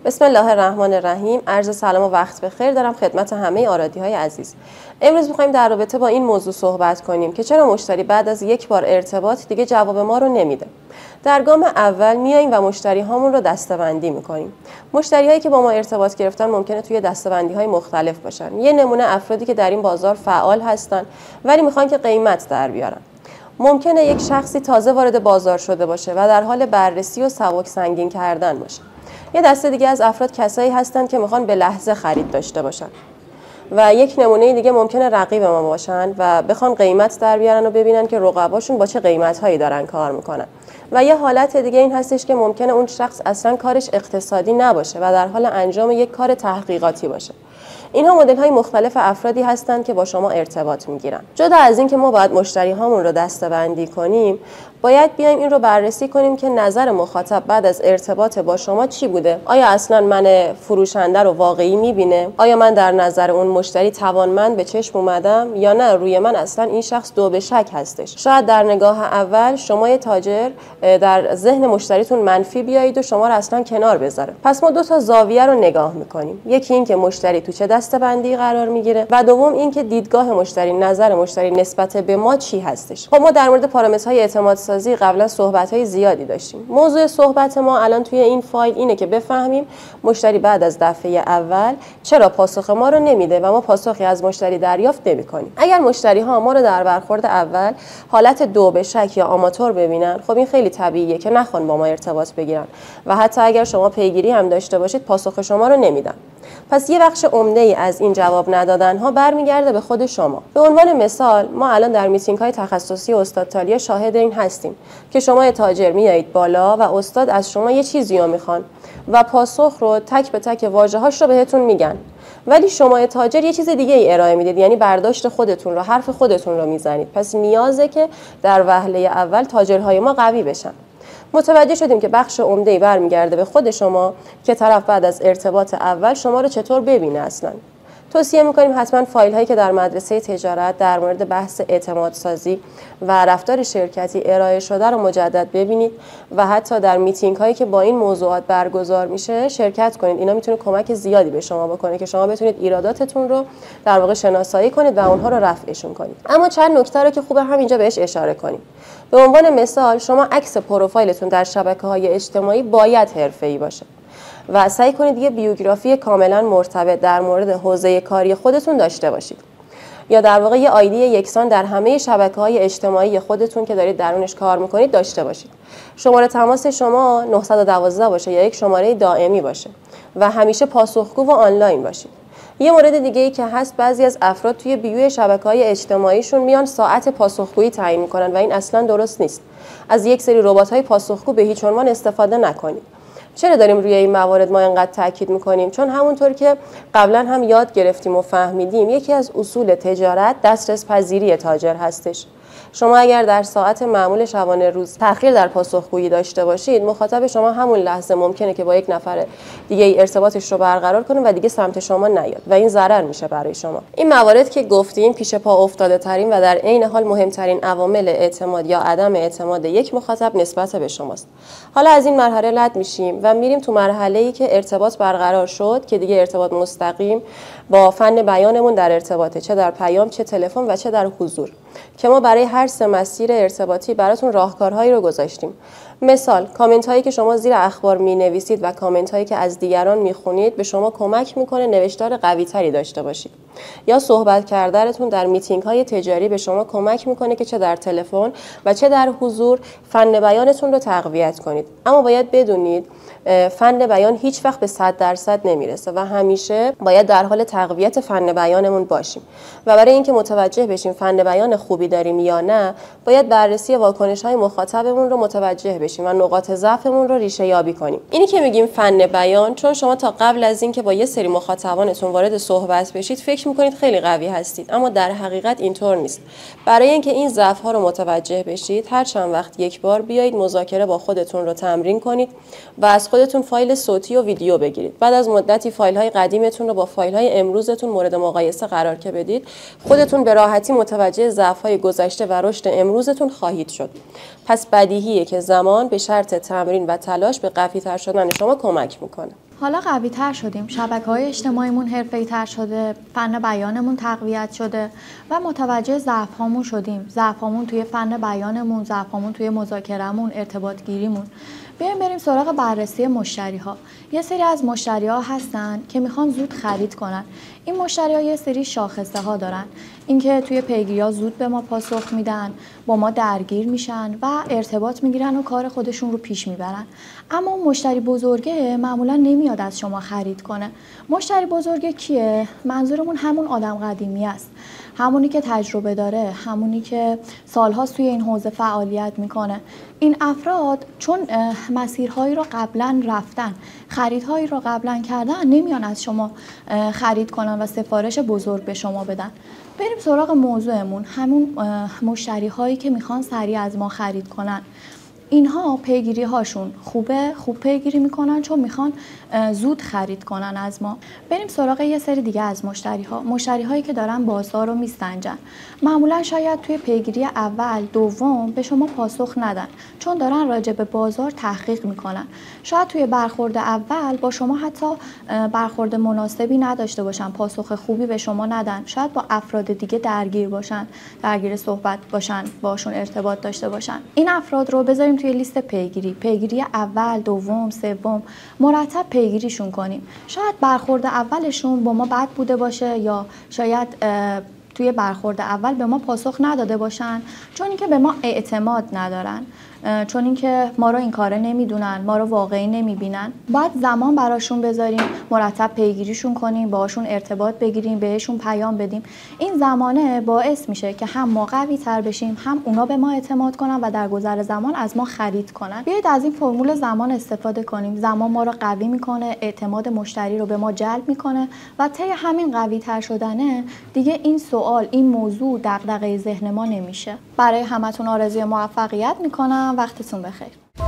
بسم الله الرحمن الرحیم. عرض سلام و وقت بخیر دارم خدمت همه آرادی‌های عزیز. امروز می‌خوایم در رابطه با این موضوع صحبت کنیم که چرا مشتری بعد از یک بار ارتباط دیگه جواب ما رو نمیده. در گام اول میایم و مشتری هامون رو دسته‌بندی می‌کنیم. مشتری‌هایی که با ما ارتباط گرفتن ممکنه توی دسته‌بندی‌های مختلف باشن. یه نمونه افرادی که در این بازار فعال هستن ولی می‌خوان که قیمت در بیارن. ممکنه یک شخصی تازه وارد بازار شده باشه و در حال بررسی و سبک سنگین کردن باشه. یه دسته دیگه از افراد کسایی هستن که میخوان به لحظه خرید داشته باشن و یک نمونه دیگه ممکنه رقیب ما باشن و بخوان قیمت در بیارن و ببینن که رقباشون با چه قیمت‌هایی دارن کار میکنن. و یه حالت دیگه این هستش که ممکنه اون شخص اصلا کارش اقتصادی نباشه و در حال انجام یک کار تحقیقاتی باشه. اینها مدل‌های مختلف افرادی هستند که با شما ارتباط میگیرن. جدا از این که ما باید مشتری هامون رو دسته‌بندی کنیم، باید بیایم این رو بررسی کنیم که نظر مخاطب بعد از ارتباط با شما چی بوده؟ آیا اصلا من فروشنده رو واقعی میبینه؟ آیا من در نظر اون مشتری توانمند به چشم اومدم یا نه روی من اصلا این شخص دو به شک هستش؟ شاید در نگاه اول شما تاجر در ذهن مشتریتون منفی بیایید و شما رو اصلا کنار بذاره. پس ما دو تا زاویه رو نگاه میکنیم. یکی این که مشتری تو چه دسته‌بندی قرار میگیره و دوم این که دیدگاه مشتری، نظر مشتری نسبت به ما چی هستش. خب ما در مورد پارامترهای اعتماد سازی قبلا صحبت‌های زیادی داشتیم. موضوع صحبت ما الان توی این فایل اینه که بفهمیم مشتری بعد از دفعه اول چرا پاسخ ما رو نمیده و ما پاسخی از مشتری دریافت نمی‌کنیم. اگر مشتری ها ما رو در برخورد اول حالت دو به شک یا آماتور ببینن، خب این خیلی طبیعیه که نخوان با ما ارتباط بگیرن و حتی اگر شما پیگیری هم داشته باشید پاسخ شما رو نمیدن. پس یه بخش عمده ای از این جواب ندادن ها برمیگرده به خود شما. به عنوان مثال ما الان در میتینگ های تخصصی استاد تالیا شاهد این هستیم که شما تاجر میایید بالا و استاد از شما یه چیزی رو میخوان و پاسخ رو تک به تک واژه‌هاش رو بهتون میگن، ولی شما تاجر یه چیز دیگه ای ارائه میدید، یعنی برداشت خودتون رو، حرف خودتون رو میزنید. پس نیازه که در وهله اول تاجرهای ما قوی بشن. متوجه شدیم که بخش عمده‌ای برمیگرده به خود شما که طرف بعد از ارتباط اول شما رو چطور ببینه. اصلا توصیه می‌کنیم حتما فایل هایی که در مدرسه تجارت در مورد بحث اعتماد سازی و رفتار شرکتی ارائه شده رو مجدد ببینید و حتی در میتینگ هایی که با این موضوعات برگزار میشه شرکت کنید. اینا میتونه کمک زیادی به شما بکنه که شما بتونید ایراداتتون رو در واقع شناسایی کنید و اونها رو رفعشون کنید. اما چند نکته رو که خوبه همینجا بهش اشاره کنیم. به عنوان مثال شما عکس پروفایلتون در شبکه‌های اجتماعی باید حرفه‌ای باشه و سعی کنید یه بیوگرافی کاملا مرتبط در مورد حوزه کاری خودتون داشته باشید، یا در واقع یه آیدی یکسان در همه شبکه‌های اجتماعی خودتون که دارید درونش کار میکنید داشته باشید. شماره تماس شما 912 باشه یا یک شماره دائمی باشه و همیشه پاسخگو و آنلاین باشید. یه مورد دیگه ای که هست، بعضی از افراد توی بیو شبکه‌های اجتماعیشون میان ساعت پاسخگویی تعیین میکنن و این اصلا درست نیست. از یک سری ربات‌های پاسخگو به هیچ عنوان استفاده نکنید. چرا داریم روی این موارد ما اینقدر تاکید میکنیم؟ چون همونطور که قبلا هم یاد گرفتیم و فهمیدیم یکی از اصول تجارت دسترس پذیری تاجر هستش. شما اگر در ساعت معمول شبانه روز تأخیر در پاسخگویی داشته باشید، مخاطب شما همون لحظه ممکنه که با یک نفر دیگه ای ارتباطش رو برقرار کنه و دیگه سمت شما نیاد و این ضرر میشه برای شما. این موارد که گفتیم پیش پا افتاده ترین و در عین حال مهمترین عوامل اعتماد یا عدم اعتماد یک مخاطب نسبت به شماست. حالا از این مرحله رد میشیم و میریم تو مرحله‌ای که ارتباط برقرار شد که دیگه ارتباط مستقیم با فن بیانمون در ارتباطه، چه در پیام، چه تلفن و چه در حضور، که ما برای هر سه مسیر ارتباطی براتون راهکارهایی رو گذاشتیم. مثال کامنت هایی که شما زیر اخبار می نویسید و کامنت هایی که از دیگران می خونید به شما کمک میکنه نوشتار قوی تری داشته باشید، یا صحبت کردنتون در میتینگ های تجاری به شما کمک میکنه که چه در تلفن و چه در حضور فن بیانتون رو تقویت کنید. اما باید بدونید فن بیان هیچ وقت به 100% نمیرسه و همیشه باید در حال تقویت فن بیانمون باشیم و برای اینکه متوجه بشیم فن بیان خوبی داریم یا نه، باید بررسی واکنش های مخاطبمون رو متوجه بشیم و نقاط ضعفمون رو ریشه یابی کنیم. اینی که میگیم فن بیان، چون شما تا قبل از اینکه با یه سری مخاطبانتون وارد صحبت بشید فکر میکنید خیلی قوی هستید، اما در حقیقت اینطور نیست. برای اینکه این ضعف ها رو متوجه بشید، هر چند وقت یک بار بیایید مذاکره با خودتون رو تمرین کنید و از خودتون فایل صوتی و ویدیو بگیرید. بعد از مدتی فایل های قدیمتون رو با فایل های امروزتون مورد مقایسه قرار که بدید، خودتون به راحتی متوجه ضعف های گذشته و رشد امروزتون خواهید شد. پس بدیهیه که زمان به شرط تمرین و تلاش به قوی‌تر شدن شما کمک میکنه. حالا قوی تر شدیم، شبکه‌های اجتماعیمون حرفه‌ای تر شده، فن بیانمون تقویت شده و متوجه ضعف‌هامون شدیم. ضعف‌هامون توی فن بیانمون، ضعف‌هامون توی مذاکره‌مون، ارتباط گیریمون. بیایم بریم سراغ بررسی مشتری‌ها. یه سری از مشتری‌ها هستن که میخوان زود خرید کنن. این مشتری‌ها یه سری شاخصه‌ها دارن. اینکه توی پیگیری‌ها زود به ما پاسخ میدن، با ما درگیر میشن و ارتباط میگیرن و کار خودشون رو پیش میبرن. اما اون مشتری بزرگه معمولا نمیاد از شما خرید کنه. مشتری بزرگه کیه؟ منظورمون همون آدم قدیمی است. همونی که تجربه داره، همونی که سالهاست توی این حوزه فعالیت میکنه. این افراد چون مسیرهایی رو قبلا رفتن، خریدهایی رو قبلا کردن، نمیان از شما خرید کنن و سفارش بزرگ به شما بدن. بریم سراغ موضوعمون، همون مشتری هایی که میخوان سریع از ما خرید کنن. اینها پیگیری هاشون خوبه، خوب پیگیری میکنن چون میخوان زود خرید کنن از ما. بریم سراغ یه سری دیگه از مشتری هایی که دارن بازار رو میسنجن. معمولا شاید توی پیگیری اول، دوم به شما پاسخ ندن چون دارن راجع به بازار تحقیق میکنن. شاید توی برخورد اول با شما حتی برخورد مناسبی نداشته باشن، پاسخ خوبی به شما ندن. شاید با افراد دیگه درگیر باشن، درگیر صحبت باشن، باشون ارتباط داشته باشن. این افراد رو بذاریم توی لیست پیگیری اول، دوم، سوم، مرتب پیگیریشون کنیم. شاید برخورد اولشون با ما بد بوده باشه یا شاید توی برخورد اول به ما پاسخ نداده باشن چون اینکه به ما اعتماد ندارن، چون اینکه ما رو این کاره نمیدونن، ما رو واقعی نمیبینن. باید زمان براشون بذاریم، مرتب پیگیریشون کنیم، باهاشون ارتباط بگیریم، بهشون پیام بدیم. این زمانه باعث میشه که هم ما قوی تر بشیم، هم اونا به ما اعتماد کنن و در گذر زمان از ما خرید کنن. بیایید از این فرمول زمان استفاده کنیم. زمان ما رو قوی میکنه، اعتماد مشتری رو به ما جلب میکنه و طی همین قوی تر شدنه دیگه این سوال، این موضوع دغدغه ذهن ما نمیشه. برای همتون آرزوی موفقیت میکنم. وقتتون بخیر.